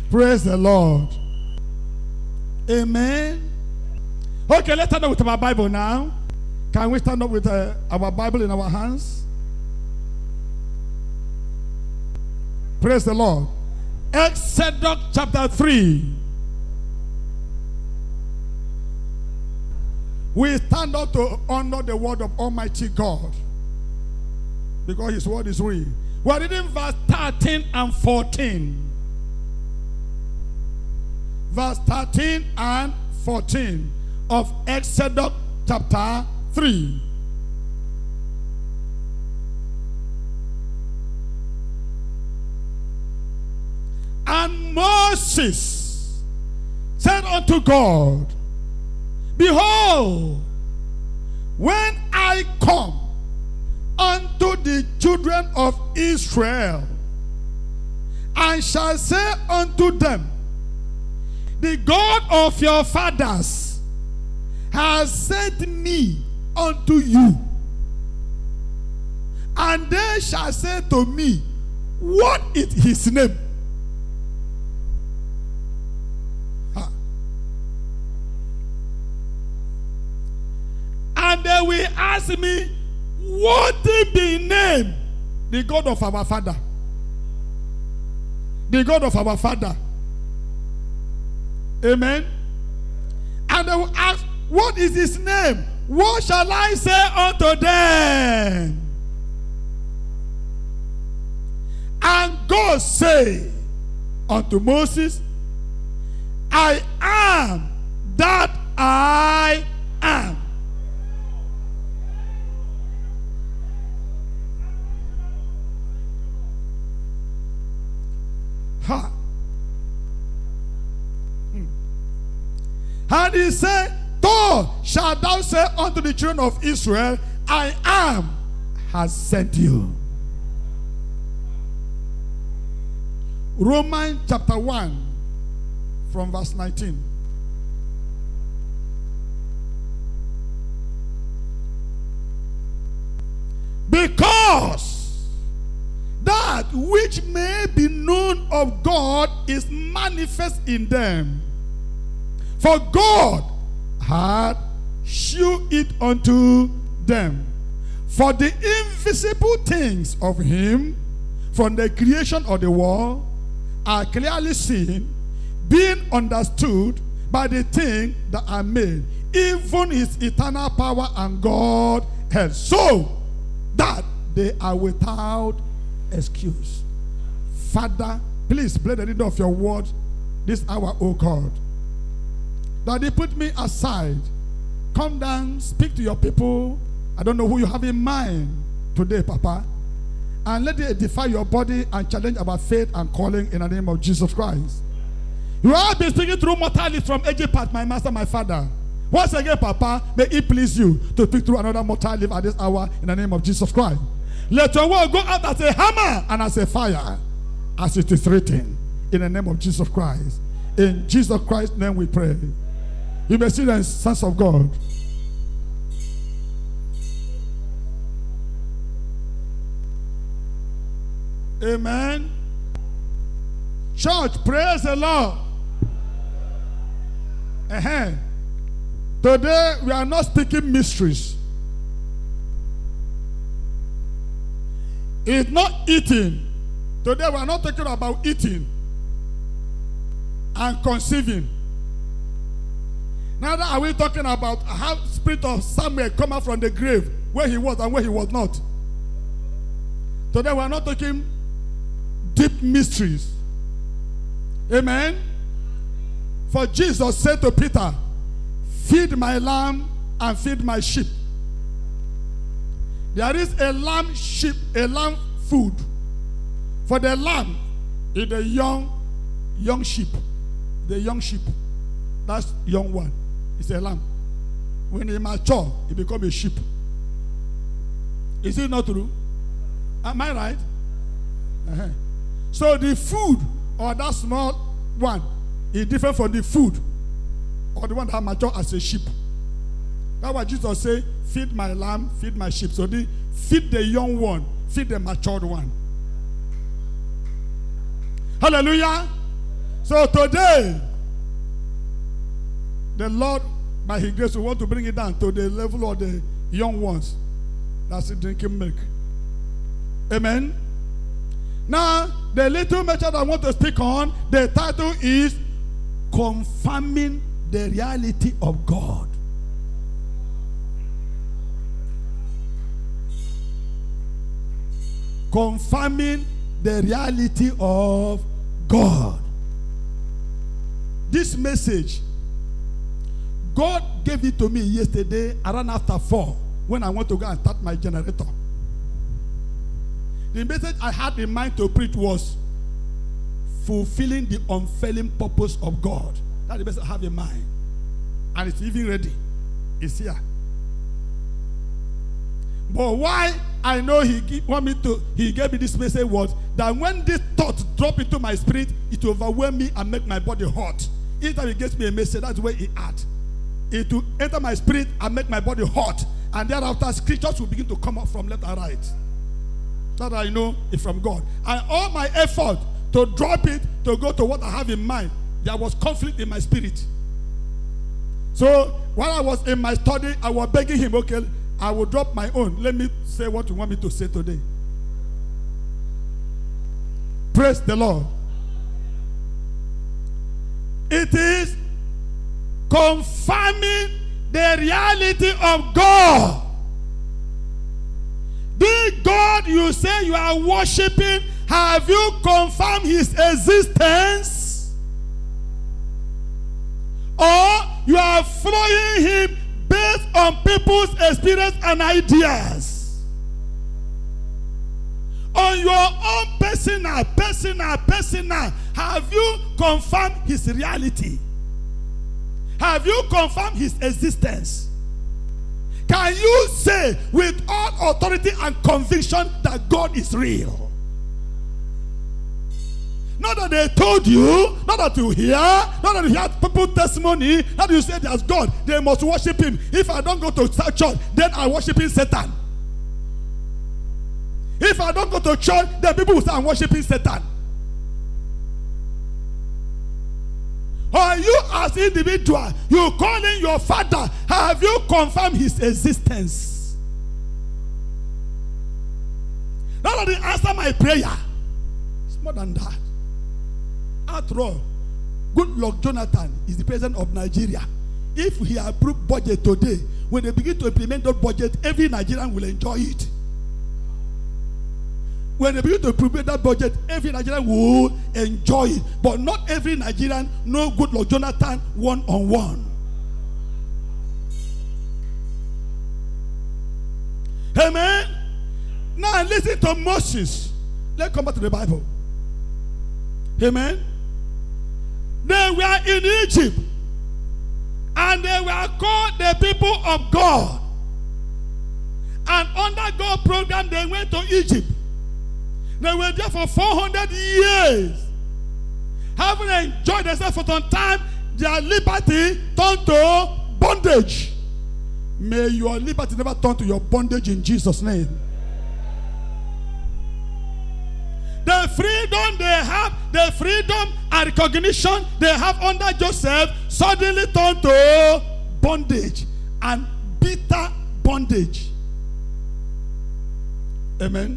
Praise the Lord. Amen. Okay, let's stand up with our Bible now. Can we stand up with our Bible in our hands? Praise the Lord. Exodus chapter 3. We stand up to honor the word of Almighty God, because his word is real. We are reading verse 13 and 14. Verse 13 and 14 of Exodus chapter 3. And Moses said unto God, Behold, when I come unto the children of Israel, and shall say unto them, The God of your fathers has sent me unto you. And they shall say to me, What is his name? And they will ask me, What is the name? The God of our father. The God of our father. Amen. And they will ask, What is his name? What shall I say unto them? And God say unto Moses, I am that I am. Ha. And he said, Thus shalt thou say unto the children of Israel, I am has sent you. Romans chapter 1 from verse 19. Because that which may be known of God is manifest in them. For God had shewed it unto them. For the invisible things of him from the creation of the world are clearly seen, being understood by the things that are made, even his eternal power and Godhead, so that they are without excuse. Father, please bless the reading of your word this hour, O God. Daddy, put me aside. Come down, speak to your people. I don't know who you have in mind today, Papa. And let it edify your body and challenge our faith and calling in the name of Jesus Christ. You have been speaking through mortal lips from Egypt, my master, my father. Once again, Papa, may it please you to speak through another mortal lip at this hour in the name of Jesus Christ. Let your word go out as a hammer and as a fire, as it is written, in the name of Jesus Christ. In Jesus Christ's name we pray. You may see the sons of God. Amen. Church, praise the Lord. Today we are not speaking mysteries. It's not eating. Today we are not talking about eating and conceiving. Neither are we talking about how spirit of Samuel come out from the grave, where he was and where he was not. Today we are not talking deep mysteries. Amen. For Jesus said to Peter, feed my lamb and feed my sheep. There is a lamb sheep, a lamb food. For the lamb is the young sheep. The young sheep. That's young one. It's a lamb. When it mature, it becomes a sheep. Is it not true? Am I right? So the food or that small one is different from the food or the one that mature as a sheep. That's why Jesus said, feed my lamb, feed my sheep. So they feed the young one, feed the matured one. Hallelujah. So today, the Lord, by His grace, we want to bring it down to the level of the young ones that's drinking milk. Amen. Now, the little message I want to speak on, the title is Confirming the Reality of God. Confirming the reality of God. This message, God gave it to me yesterday around after 4 when I went to go and start my generator. The message I had in mind to preach was fulfilling the unfailing purpose of God. That's the message I have in mind. And it's even ready. It's here. But why I know He gave me this message was that when this thought drop into my spirit, it will overwhelm me and make my body hot. Each time He gives me a message, that's the way He acts. It will enter my spirit and make my body hot. And thereafter, scriptures will begin to come up from left and right. That I know it's from God. And all my effort to drop it, to go to what I have in mind, there was conflict in my spirit. So while I was in my study, I was begging Him, okay, I will drop my own. Let me say what you want me to say today. Praise the Lord. It is confirming the reality of God. The God you say you are worshiping, have you confirmed His existence? Or you are following Him based on people's experience and ideas? On your own personal, have you confirmed His reality? Have you confirmed His existence? Can you say with all authority and conviction that God is real? Not that they told you, not that you hear, not that you hear people's testimony, not that you say there's God, they must worship Him. If I don't go to church, then I worship Satan. If I don't go to church, then people will say I'm worshiping Satan. Or you as individual, you calling your father, have you confirmed his existence? Not only answer my prayer, it's more than that. After all, Goodluck Jonathan is the president of Nigeria. If he approved budget today, when they begin to implement that budget, every Nigerian will enjoy it. When they begin to prepare that budget, every Nigerian will enjoy it. But not every Nigerian knows Goodluck Jonathan one-on-one. Amen. Now listen to Moses. Let's come back to the Bible. Amen. They were in Egypt. And they were called the people of God. And under God's program, they went to Egypt. They were there for 400 years. Having enjoyed themselves for some time, their liberty turned to bondage. May your liberty never turn to your bondage in Jesus' name. The freedom they have, the freedom and recognition they have under Joseph suddenly turned to bondage and bitter bondage. Amen.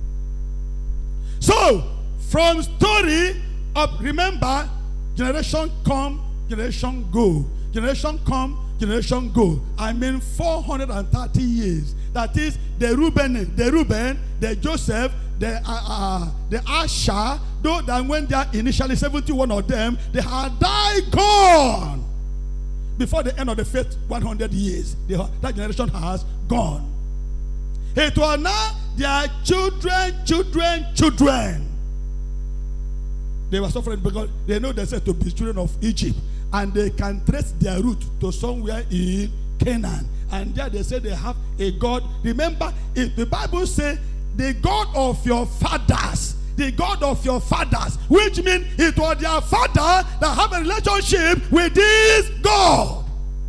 So, from story of, remember, generation come, generation go. Generation come, generation go. I mean 430 years. That is the Reuben, the Joseph, the Asher, though that went there initially, 71 of them, they had died gone. Before the end of the first 100 years, that generation has gone. It was now their children. They were suffering because they know themselves to be children of Egypt. And they can trace their root to somewhere in Canaan. And there they say they have a God. Remember, if the Bible says, the God of your fathers, the God of your fathers, which means it was their father that have a relationship with this God.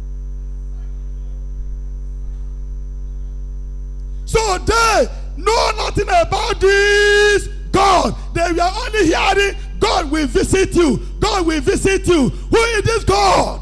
So they know nothing about this God. They were only hearing God will visit you. God will visit you. Who is this God?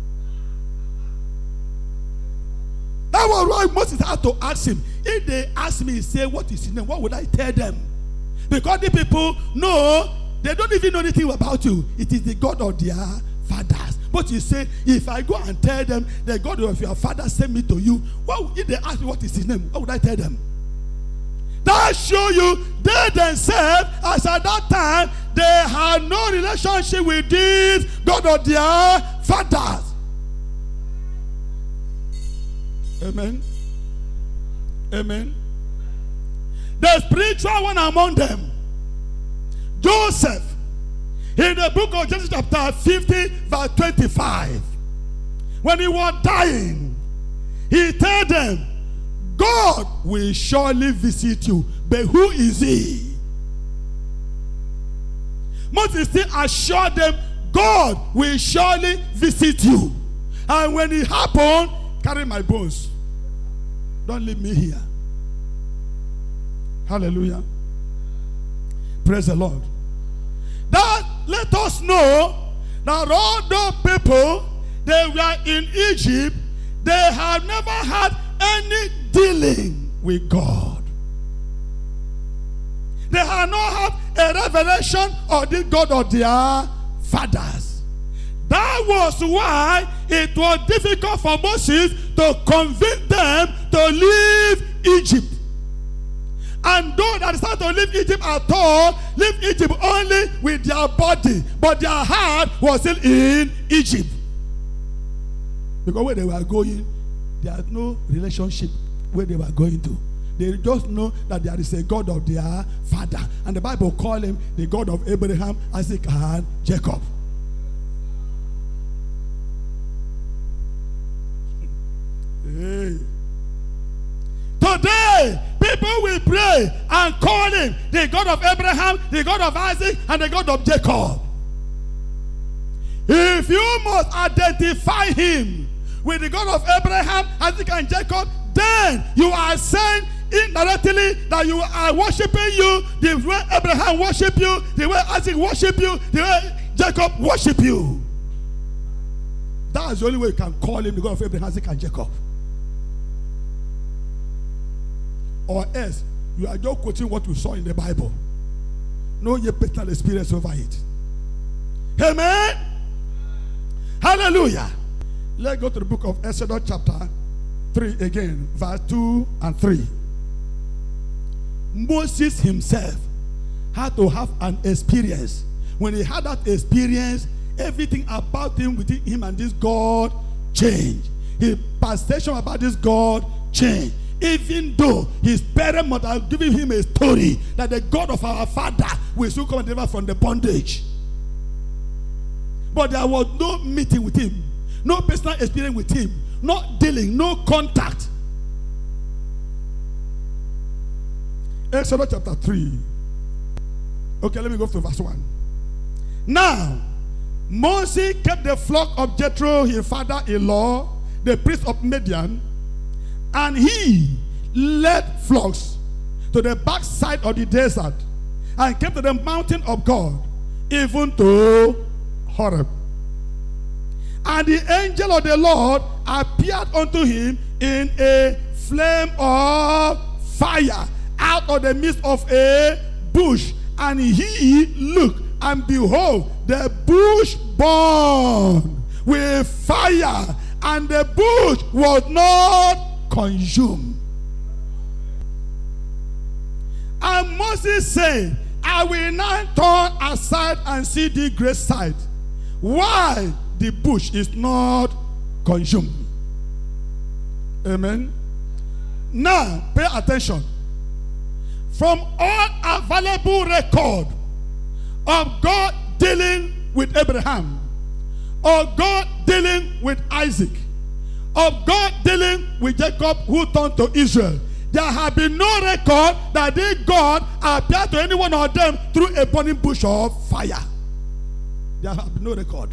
That was why Moses had to ask him. If they ask me, say, what is his name? What would I tell them? Because the people know, they don't even know anything about you. It is the God of their fathers. But you say, if I go and tell them, the God of your father sent me to you, if they ask me what is his name, what would I tell them? That show you they themselves, as at that time, they had no relationship with this God of their fathers. Amen. Amen. The spiritual one among them, Joseph, in the book of Genesis chapter 50 verse 25, when he was dying, he told them, God will surely visit you. But who is he? Moses still assured them, God will surely visit you. And when it happened, carry my bones. Don't leave me here. Hallelujah. Praise the Lord. That let us know that all those people, they were in Egypt, they have never had any dealing with God. They have not had a revelation of the God of their fathers. That was why it was difficult for Moses to convince them to leave Egypt. And those that decided to leave Egypt at all, leave Egypt only with their body, but their heart was still in Egypt. Because where they were going, there was no relationship where they were going to. They just know that there is a God of their father. And the Bible calls him the God of Abraham, Isaac, and Jacob. Hey. Today, people will pray and call him the God of Abraham, the God of Isaac, and the God of Jacob. If you must identify him with the God of Abraham, Isaac, and Jacob, then you are saying indirectly that you are worshiping you the way Abraham worship you, the way Isaac worship you, the way Jacob worship you. That is the only way you can call him the God of Abraham, Isaac, and Jacob. Or else, you are just quoting what you saw in the Bible. No your personal experience over it. Amen? Hallelujah. Let's go to the book of Exodus chapter 3 again, verse 2 and 3. Moses himself had to have an experience. When he had that experience, everything about him, within him and this God changed. His perception about this God changed. Even though his parents must have given him a story that the God of our father will soon come and deliver from the bondage. But there was no meeting with him, no personal experience with him, not dealing, no contact. Exodus chapter 3. Okay, let me go to verse 1. Now, Moses kept the flock of Jethro, his father-in-law, the priest of Midian, and he led flocks to the backside of the desert and came to the mountain of God, even to Horeb. And the angel of the Lord appeared unto him in a flame of fire out of the midst of a bush. And he looked, and behold, the bush burned with fire, and the bush was not consumed. And Moses said, I will not turn aside and see the great sight, why the bush is not consumed. Amen. Now, pay attention. From all available record of God dealing with Abraham, of God dealing with Isaac, of God dealing with Jacob who turned to Israel, there have been no record that this God appeared to any one of them through a burning bush of fire. There have been no record.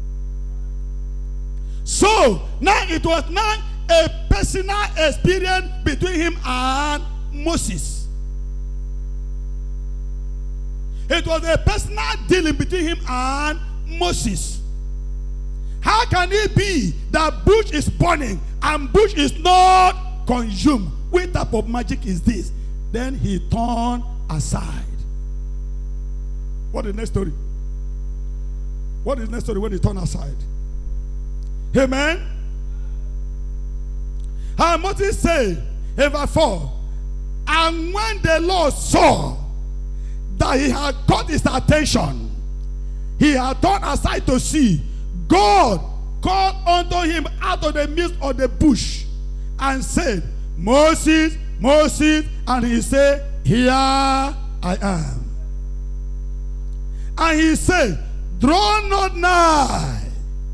So now it was not a personal experience between him and Moses. It was a personal dealing between him and Moses. How can it be that bush is burning and bush is not consumed? What type of magic is this? Then he turned aside. What is the next story? What is the next story when he turned aside? Amen. And Moses said in verse 4, and when the Lord saw that he had caught his attention, he had turned aside to see, God called unto him out of the midst of the bush and said, Moses, Moses, and he said, here I am. And he said, draw not nigh.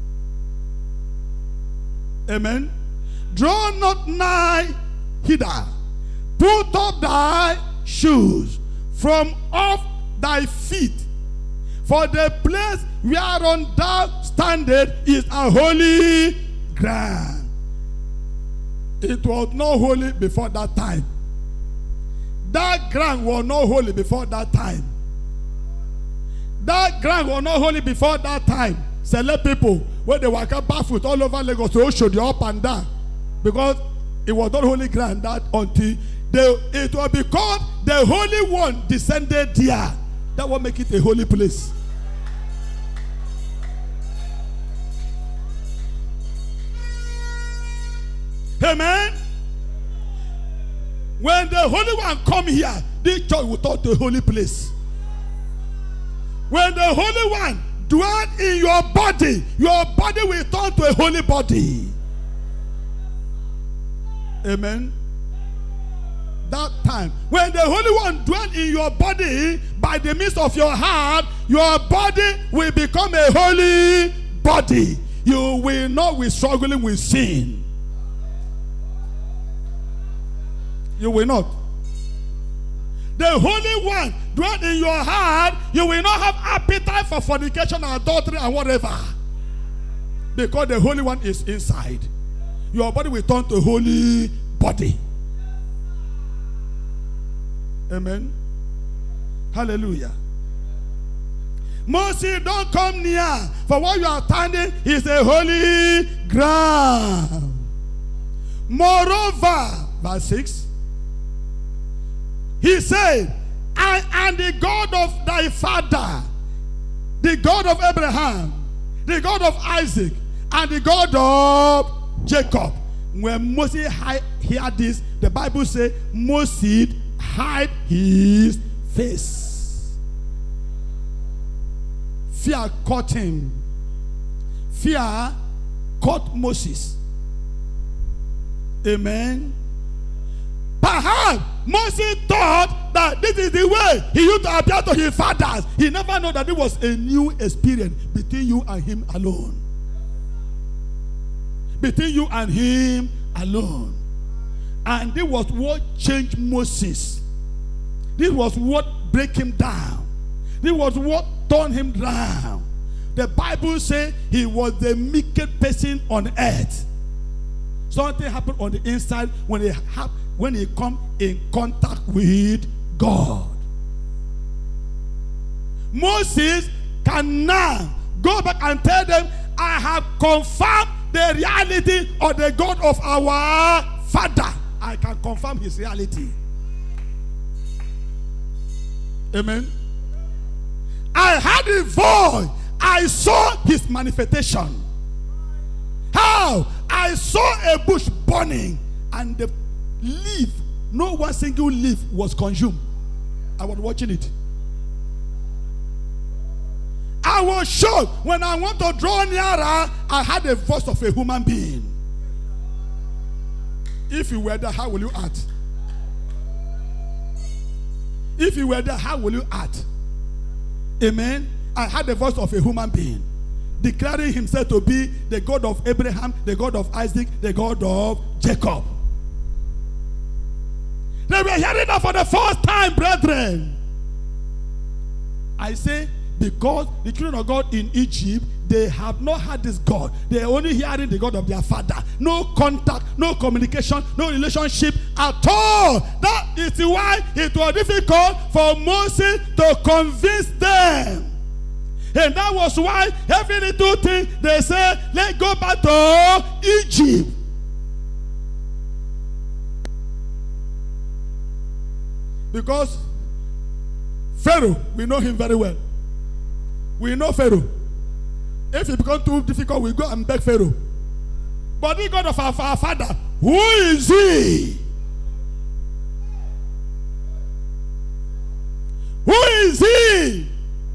Amen. Draw not nigh hither. Put up thy shoes from off thy feet. For the place whereon thou standest is a holy ground. It was not holy before that time. That ground was not holy before that time. That ground was not holy before that time. Select people when they walk up barefoot all over Lagos to show the up and down, because it was not holy ground that until it was because the Holy One descended there. That will make it a holy place. Amen. When the Holy One come here, this church will turn to a holy place. When the Holy One dwell in your body will turn to a holy body. Amen. That time, when the Holy One dwell in your body by the means of your heart, your body will become a holy body. You will not be struggling with sin. You will not. The Holy One dwell in your heart, you will not have appetite for fornication and adultery and whatever. Because the Holy One is inside. Your body will turn to a holy body. Amen. Hallelujah. Moses, don't come near, for what you are standing is a holy ground. Moreover, verse 6, he said, I am the God of thy father, the God of Abraham, the God of Isaac, and the God of Jacob. When Moses heard this, the Bible says Moses hid his face. Fear caught him. Fear caught Moses. Amen. Perhaps Moses thought that this is the way he used to appear to his fathers. He never knew that it was a new experience between you and him alone. Between you and him alone. And this was what changed Moses. This was what break him down. This was what turned him down. The Bible says he was the meekest person on earth. Something happened on the inside when he come in contact with God. Moses can now go back and tell them, I have confirmed the reality of the God of our father. I can confirm his reality. Amen. I heard a voice. I saw his manifestation. How? I saw a bush burning and the leaf, no one single leaf was consumed. I was watching it. I was shocked when I want to draw nearer. I had the voice of a human being. If you were there, how will you act? If you were there, how will you act? Amen. I had the voice of a human being declaring himself to be the God of Abraham, the God of Isaac, the God of Jacob. They were hearing that for the first time, brethren. I say, because the children of God in Egypt, they have not had this God. They are only hearing the God of their father. No contact, no communication, no relationship at all. That is why it was difficult for Moses to convince them. And that was why every little thing they said, let's go back to Egypt. Because Pharaoh, we know him very well. We know Pharaoh. If it becomes too difficult, we go and beg Pharaoh. But the God of our father, who is he? Who is he?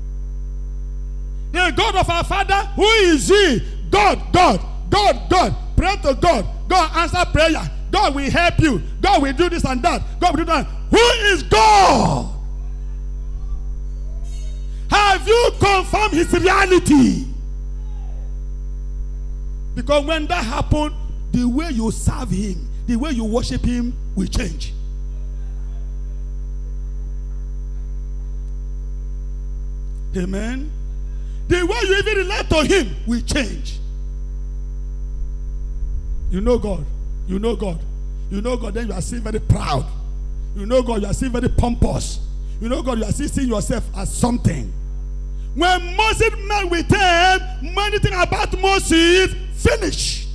The God of our father, who is he? God. Pray to God. God answer prayer. God will help you. God will do this and that. God will do that. Who is God? Have you confirmed his reality? Because when that happens, the way you serve him, the way you worship him will change. Amen. The way you even relate to him will change. You know God. You know God. You know God, then you are still very proud. You know God, you are still very pompous. You know God, you are still seeing yourself as something. When Moses met with them, many things about Moses finished.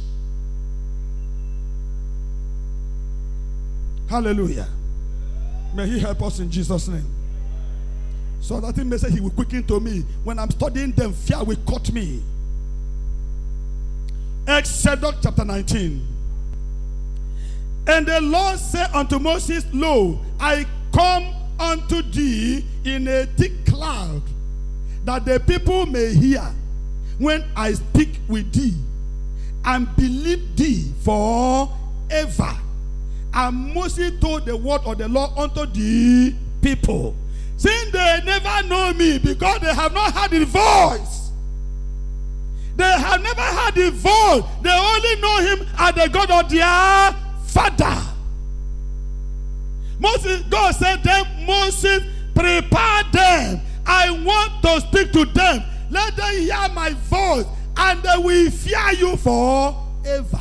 Hallelujah. May he help us in Jesus' name. So that thing may say he will quicken to me. When I'm studying them, fear will cut me. Exodus chapter 19. And the Lord said unto Moses, Lo, I come unto thee in a thick cloud, that the people may hear when I speak with thee, and believe thee forever. And Moses told the word of the Lord unto the people, since they never know me, because they have not heard his voice. They have never heard his voice. They only know him as the God of their father. Moses, God said to them, Moses, prepare them. I want to speak to them. Let them hear my voice, and they will fear you forever.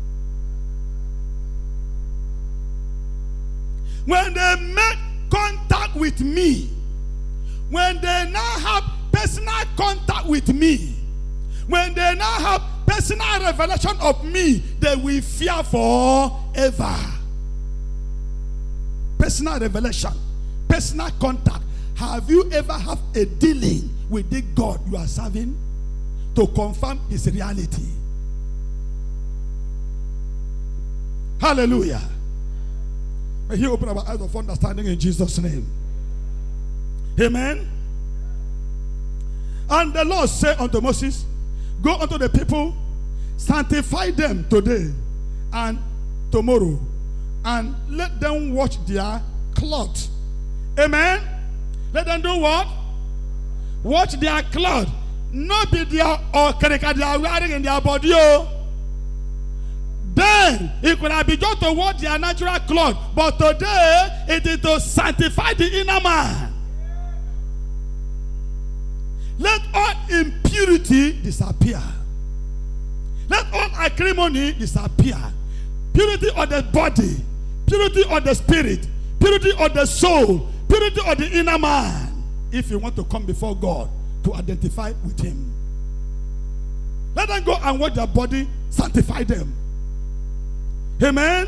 When they make contact with me, when they now have personal contact with me, when they now have personal revelation of me, they will fear forever. Personal revelation, personal contact. Have you ever had a dealing with the God you are serving to confirm his reality? Hallelujah. May he open our eyes of understanding in Jesus' name. Amen. And the Lord said unto Moses, go unto the people, sanctify them today and tomorrow, and let them wash their cloth. Amen. Let them do what? Wash their cloth. Not be their or they are wearing in their body. Then it could have been just to wash their natural cloth, but today it is to sanctify the inner man. Let all impurity disappear. Let all acrimony disappear. Purity of the body, purity of the spirit, purity of the soul, purity of the inner man. If you want to come before God to identify with him, let them go and wash their body, sanctify them. Amen.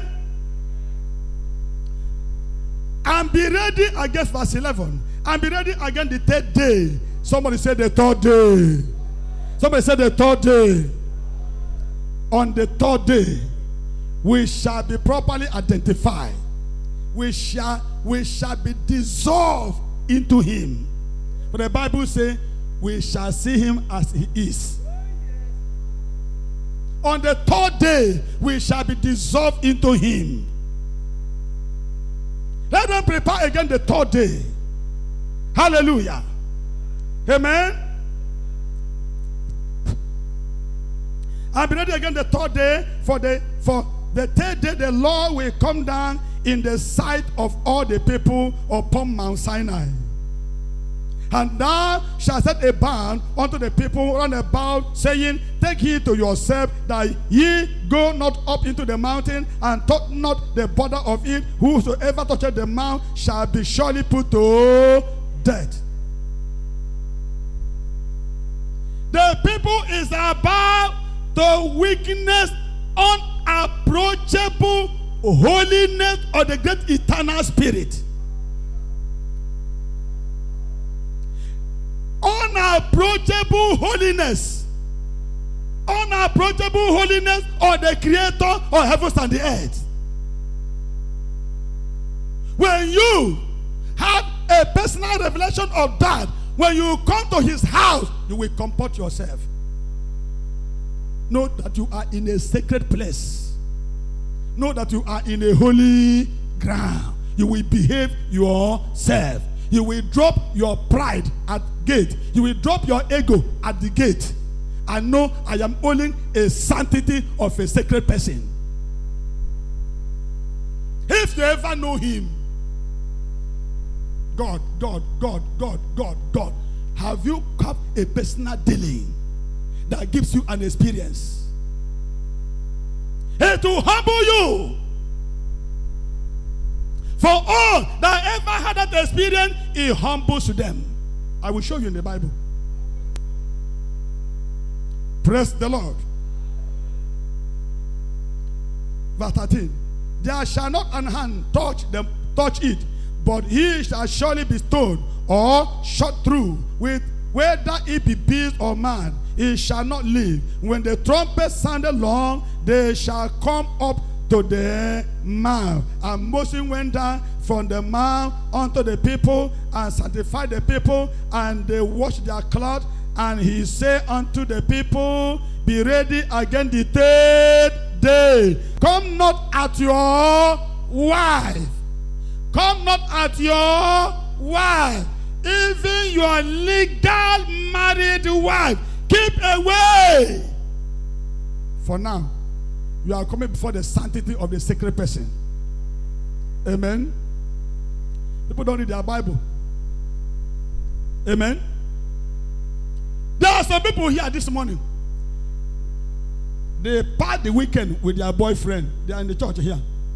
And be ready against verse 11. And be ready again the third day. Somebody said the third day. Somebody said the third day. On the third day, we shall be properly identified. We shall be dissolved into him. But the Bible says we shall see him as he is. On the third day, we shall be dissolved into him. Let them prepare again the third day. Hallelujah. Amen. And be ready again the third day. For the third day, the Lord will come down in the sight of all the people upon Mount Sinai. And thou shalt set a ban unto the people round about, saying, take heed to yourself, that ye go not up into the mountain, and touch not the border of it. Whosoever toucheth the mount shall be surely put to death. The people is about the weakness, unapproachable holiness of the great eternal spirit. Unapproachable holiness. Unapproachable holiness of the creator of heavens and the earth. When you have a personal revelation of that, when you come to his house, you will comport yourself. Know that you are in a sacred place. Know that you are in a holy ground. You will behave yourself. You will drop your pride at gate. You will drop your ego at the gate. I know I am holding a sanctity of a sacred person. If you ever know him, God, have you got a personal dealing that gives you an experience? It will humble you. For all that ever had that experience, it humbles them. I will show you in the Bible. Praise the Lord. Verse 13. There shall not an hand touch it, but he shall surely be stoned or shot through with, whether it be beast or man, he shall not live. When the trumpet sounded long, they shall come up to the mount. And Moses went down from the mount unto the people and sanctified the people, and they washed their clothes. And he said unto the people, be ready again the third day. Come not at your wife. Come not at your wife. Even your legal married wife, keep away. For now, you are coming before the sanctity of the sacred person. Amen. People don't read their Bible. Amen. There are some people here this morning. They part the weekend with their boyfriend. They are in the church here.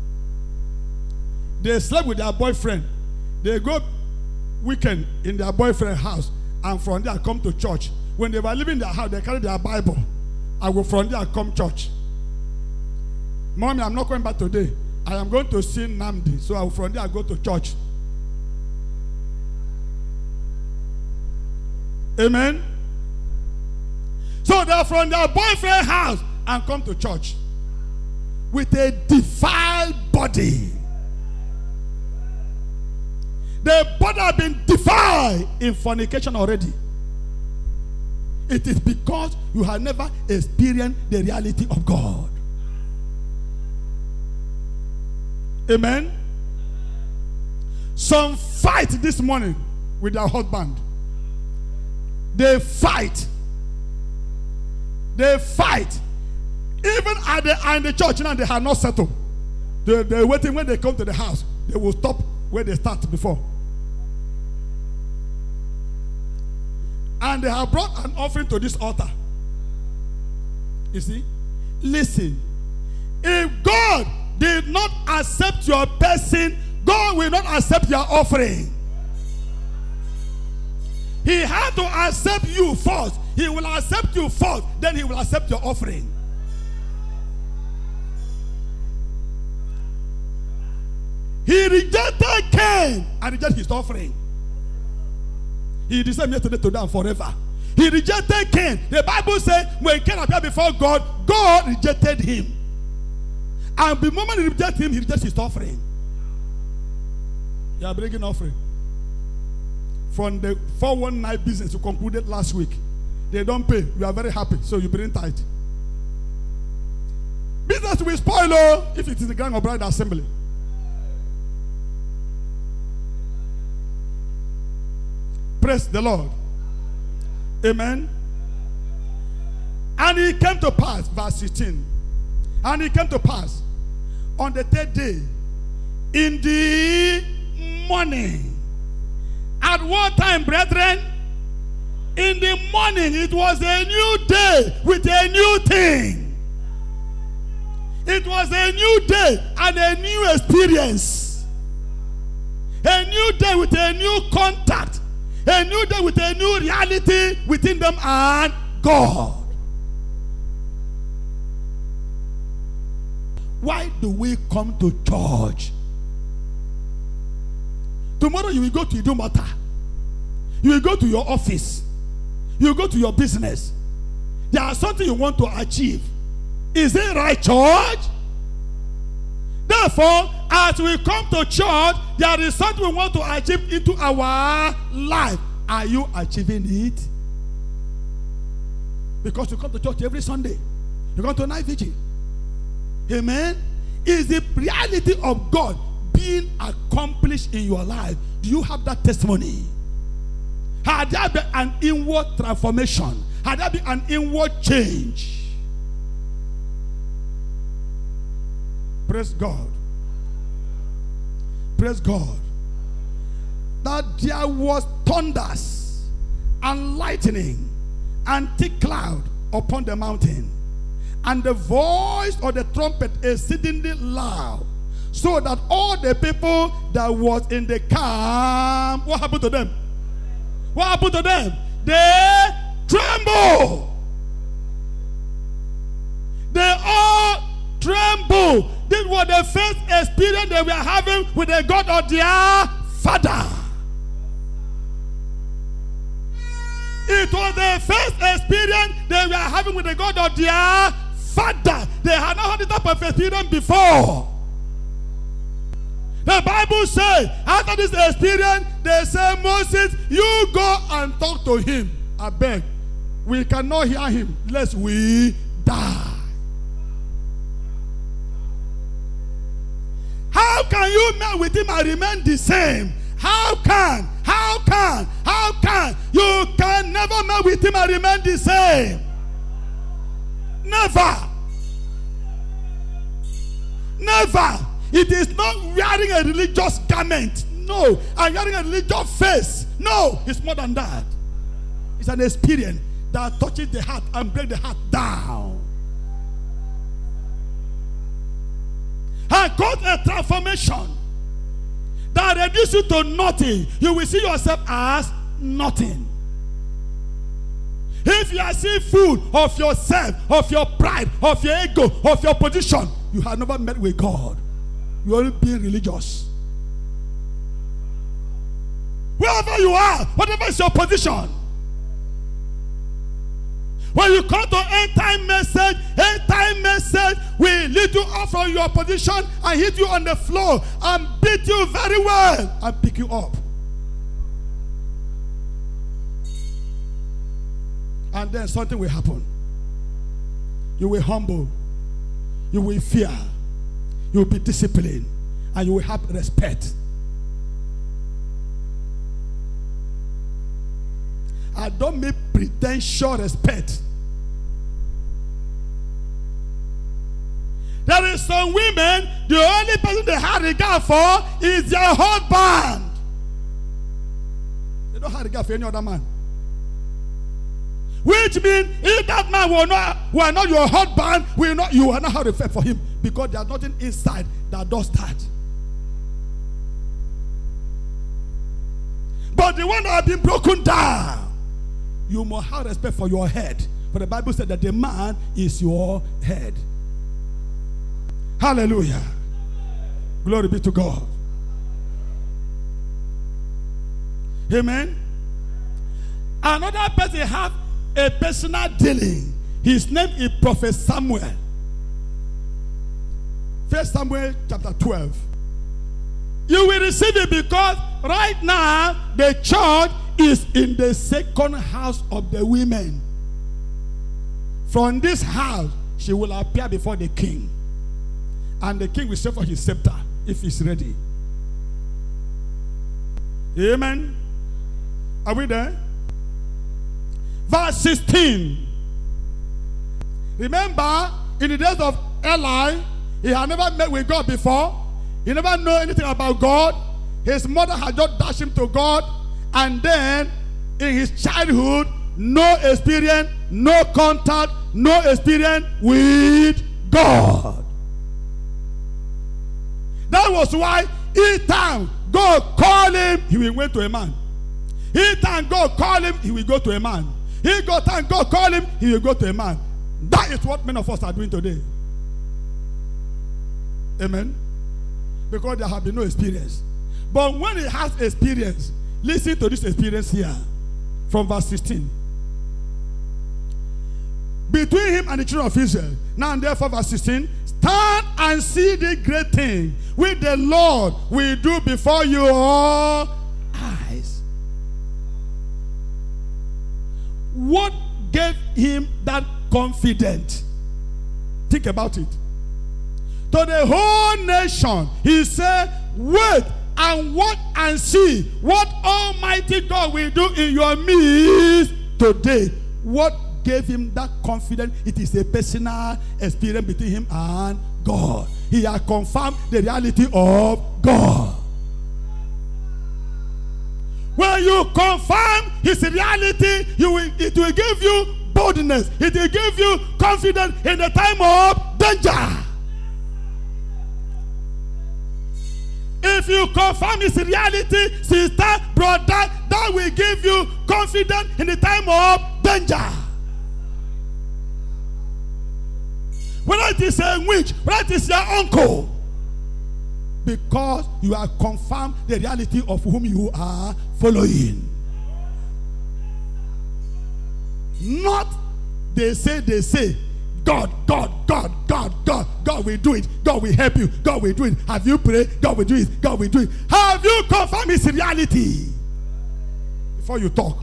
They slept with their boyfriend. They go weekend in their boyfriend's house, and from there come to church. When they were leaving their house, they carry their Bible. I go from there come church. Mommy, I'm not going back today. I am going to see Namdi. So I will from there I go to church. Amen. So they are from their boyfriend's house and come to church with a defiled body. The body has been defiled in fornication already. It is because you have never experienced the reality of God. Amen. Some fight this morning with their husband. They fight. They fight. Even at the church now, they have not settled. They're waiting. When they come to the house, they will stop where they start before. And they have brought an offering to this altar. You see? Listen. If God did not accept your person, God will not accept your offering. He had to accept you first. He will accept you first, then he will accept your offering. He rejected Cain and rejected his offering. He is the same yesterday, today, and forever. He rejected Cain. The Bible says when Cain appeared before God, God rejected him. And the moment he rejects him, he rejects his offering. You are bringing offering. From the 419 business you concluded last week, they don't pay. You are very happy, so you bring tithe. Business will spoil if it is the Grand or Bride Assembly. Praise the Lord. Amen. And it came to pass, verse 16. And it came to pass on the third day in the morning, At one time, brethren, in the morning, it was a new day with a new thing. It was a new day and a new experience. A new day with a new contact. A new day with a new reality within them and God. Why do we come to church? Tomorrow you will go to Idumota. You will go to your office. You will go to your business. There is something you want to achieve. Is it right, church? Therefore, as we come to church, there is something we want to achieve into our life. Are you achieving it? Because you come to church every Sunday. You come to night vigil. Amen? Is the reality of God being accomplished in your life? Do you have that testimony? Had there been an inward transformation? Had there been an inward change? Praise God. Praise God. That there was thunders and lightning and thick cloud upon the mountain, and the voice of the trumpet exceedingly loud, so that all the people that was in the camp, what happened to them? What happened to them? They trembled. They all trembled. This was the first experience they were having with the God of their father. It was the first experience they were having with the God of their father. They had not had this type of experience before. The Bible says, after this experience, they say, Moses, you go and talk to him. I beg. We cannot hear him lest we die. How can you meet with him and remain the same? How can? You can never meet with him and remain the same. Never. Never. It is not wearing a religious garment. No. I'm wearing a religious face. No. It's more than that. It's an experience that touches the heart and breaks the heart down. And cause a transformation that reduces you to nothing. You will see yourself as nothing. If you are seeing food of yourself, of your pride, of your ego, of your position, you have never met with God. You are only being religious. Wherever you are, whatever is your position. When you come to end time message will lead you off from your position and hit you on the floor and beat you very well and pick you up. And then something will happen. You will humble. You will fear. You will be disciplined. And you will have respect. I don't mean pretentious respect. There is some women, the only person they have regard for is their husband. They don't have regard for any other man. Which means if that man were not your husband, you will not have respect for him, because there's nothing inside that does that. But the one that has been broken down, you must have respect for your head. For the Bible said that the man is your head. Hallelujah. Glory be to God. Amen. Another person have a personal dealing. His name is Prophet Samuel. 1 Samuel chapter 12. You will receive it because right now the church is in the second house of the women. From this house she will appear before the king. And the king will say for his scepter if he's ready. Amen. Are we there? Verse 16. Remember, in the days of Eli, he had never met with God before. He never knew anything about God. His mother had just dashed him to God. And then in his childhood, no experience, no contact, no experience with God. That was why each time God called him, he will went to a man. Each time God called him, he will go to a man. Each time God called him, he will go to a man. That is what many of us are doing today. Amen. Because there have been no experience. But when he has experience, listen to this experience here from verse 16. Between him and the children of Israel. Now and therefore, verse 16. Stand and see the great thing which the Lord will do before your eyes. What gave him that confidence? Think about it. To the whole nation, he said, wait and watch and see what Almighty God will do in your midst today. What gave him that confidence? It is a personal experience between him and God. He has confirmed the reality of God. When you confirm his reality, it will give you boldness. It will give you confidence in the time of danger. If you confirm his reality, sister, brother, that will give you confidence in the time of danger. Whether it is a witch, whether it is your uncle, because you have confirmed the reality of whom you are following. Not they say, God will do it. God will help you. God will do it. Have you prayed? God will do it. God will do it. Have you confirmed his reality? Before you talk.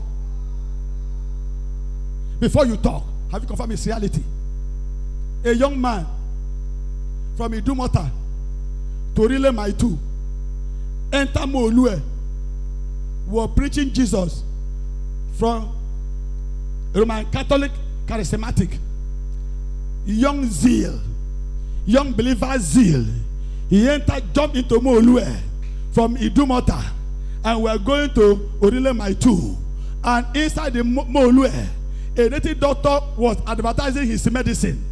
Before you talk, have you confirmed his reality? A young man from Idumota to Orile Maitu enter Moolue, were preaching Jesus from Roman Catholic charismatic. Young zeal, young believer zeal. He entered, jumped into Moolue from Idumota, and we're going to Orile Maitu. And inside the Moolue, a native doctor was advertising his medicine.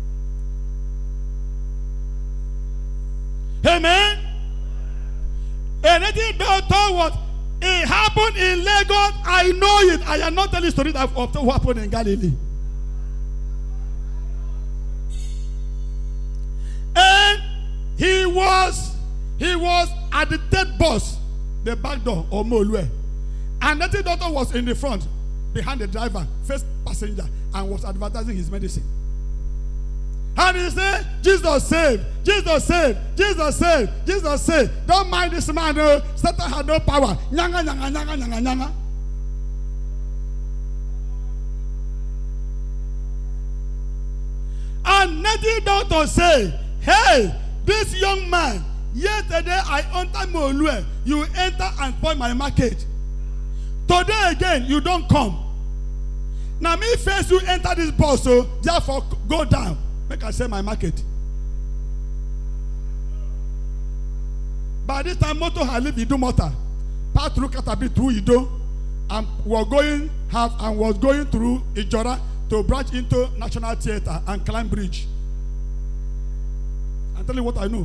Amen. A native doctor was. It happened in Lagos. I know it. I am not telling the story of what happened in Galilee. And he was at the third bus, the back door of Moolue. And the doctor was in the front, behind the driver, first passenger, and was advertising his medicine. And he said, Jesus saved, Jesus saved, Jesus saved, Jesus saved. Don't mind this man, no. Satan had no power. Nyanga, nyanga, nyanga, nyanga, nyanga. And native doctor say, hey, this young man, yesterday I entered Moolue, you enter and spoil my market. Today again, you don't come. Now me first you enter this bus, so therefore go down. Make I sell my market. By this time, Moto had lived Idumota, passed through Katabi through Ido, and was going through Ijora to branch into National Theatre and climb bridge. I'm telling you what I know.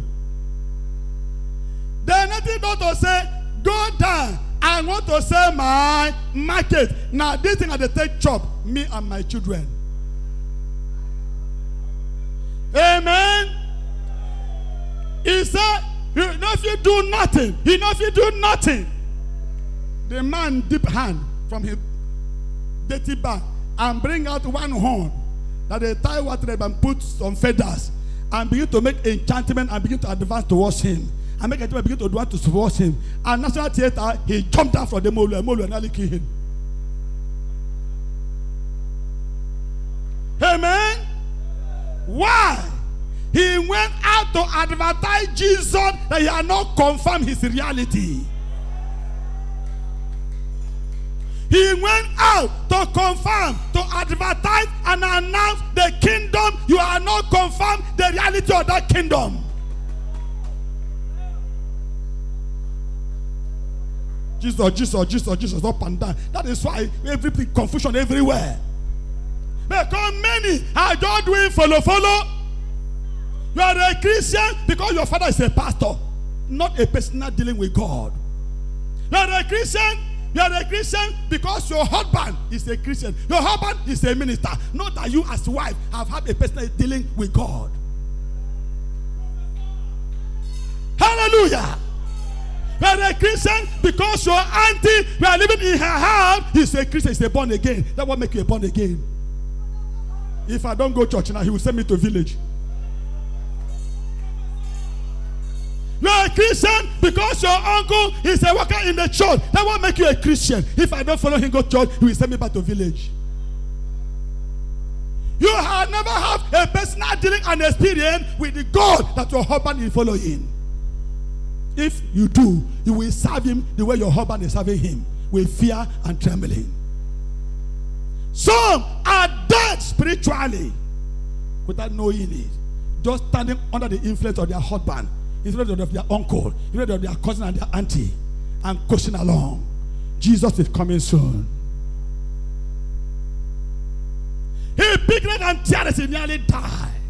The native doctor said, go down. I want to sell my market. Now this thing at the take chop, me and my children. Amen. He said, you know if you do nothing, you know if you do nothing. The man dip hand from his dirty bag and bring out one horn that they tie water and put some feathers and begin to make enchantment and begin to advance towards him. And make enchantment begin to advance towards him. And National Theatre, he jumped down from the Moolue and nearly killed him. Amen. Why? He went out to advertise Jesus that he had not confirmed his reality. He went out to confirm, to advertise and announce the kingdom. You are not confirmed the reality of that kingdom. Jesus, Jesus, Jesus, Jesus, up and down. That is why every confusion everywhere. Because many are just doing follow. You are a Christian because your father is a pastor, not a personal dealing with God. You are a Christian. You are a Christian because your husband is a Christian. Your husband is a minister. Not that you as wife have had a personal dealing with God. Hallelujah. You are a Christian because your auntie, you are living in her house, is a Christian, is a born again. That will make you a born again. If I don't go to church now, he will send me to a village. You are a Christian because your uncle is a worker in the church. That will make you a Christian. If I don't follow him go to church, he will send me back to a village. You have never had a personal dealing and experience with the God that your husband is following. If you do, you will serve him the way your husband is serving him, with fear and trembling. Some are dead spiritually without knowing it, just standing under the influence of their husband, instead of their uncle, instead of their cousin and their auntie, and coasting along. Jesus is coming soon. He picked it and tears, he nearly died.